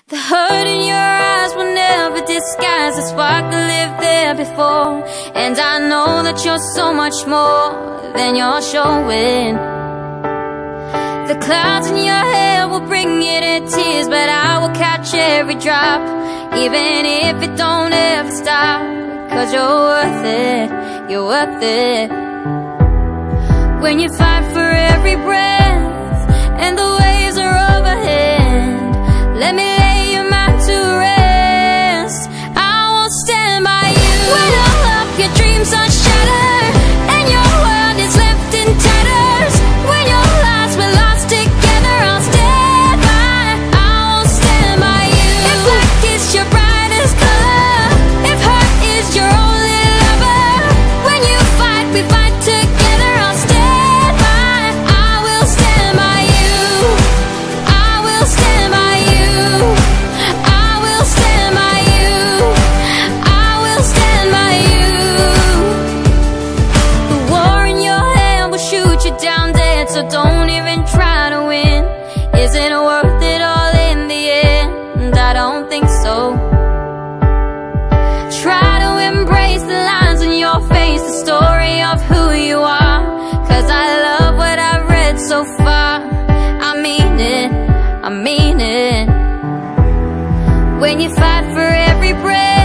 The hurt in your eyes will never disguise the spark that lived there before. And I know that you're so much more than you're showing. The clouds in your hair will bring it in tears, but I will catch every drop, even if it don't ever stop. 'Cause you're worth it, you're worth it. When you fight for every breath and the waves are overhead, let me lay your mind to rest. I will stand by you. When all of your dreams are shattered and your world is left in tatters, when your lives were lost together, I'll stand by. I will stand by you. If black is your brightest color, if hurt is your only lover, when you fight, we fight together, I'll stand by. I will stand by you. I will stand by you. I will stand by you. I will stand by you. The war in your hand will shoot you down dead, so don't even try to win. Is it worth it all in the end? I don't think so. Try to embrace the lines in your face, the story of who you are. 'Cause I love what I've read so far. I mean it, I mean it. When you fight for every breath